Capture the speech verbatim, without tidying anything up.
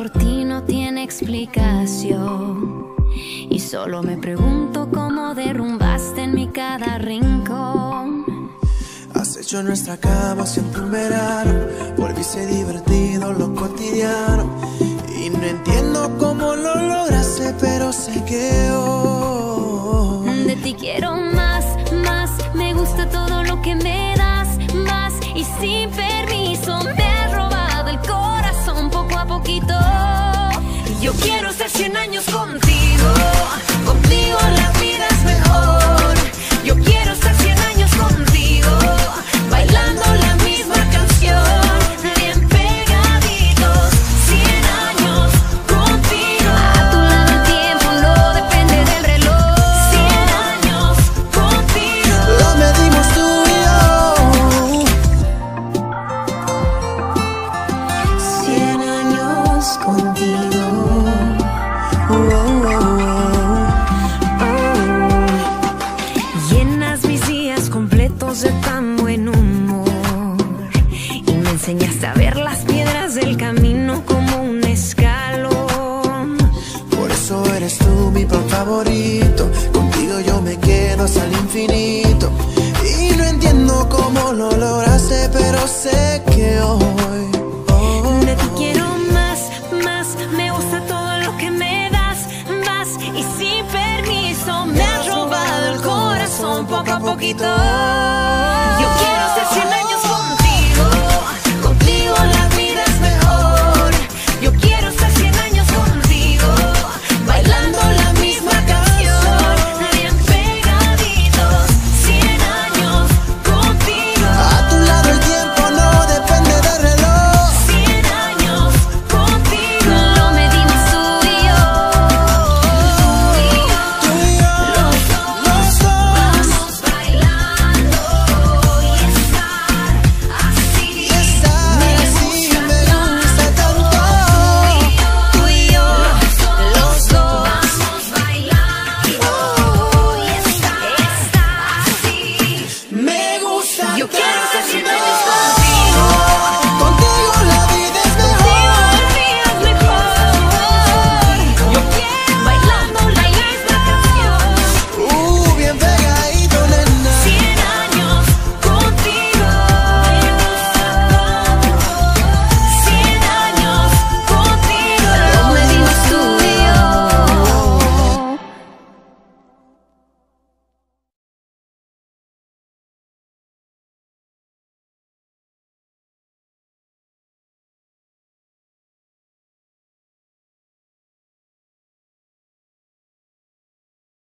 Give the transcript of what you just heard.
por ti no tiene explicación. Y solo me pregunto cómo derrumbaste en mi cada rincón. Has hecho nuestra cama siempre un verano. Volviste divertido lo cotidiano. Y no entiendo cómo lo lograste, pero sé que hoy de ti quiero más, más. Me gusta todo lo que me das, más. Y sin permiso me has robado el corazón poco a poquito. Yo quiero estar cien años contigo. Contigo la vida es mejor. Yo quiero estar cien años contigo, bailando la misma canción, bien pegaditos, cien años contigo. A tu lado el tiempo no depende del reloj. Cien años contigo. lo medimos tú y yo. Cien años contigo. Oh, oh, oh. Llenas mis días completos de tan buen humor y me enseñaste a ver las piedras del camino como un escalón. Por eso eres tú mi pan favorito. Contigo yo me quedo hasta el infinito. Y no entiendo cómo lo lograste, pero sé que hoy oh, De ti quiero más, más. Me gusta todo lo que me das, más. Y sin permiso me has robado el corazón poco a poquito.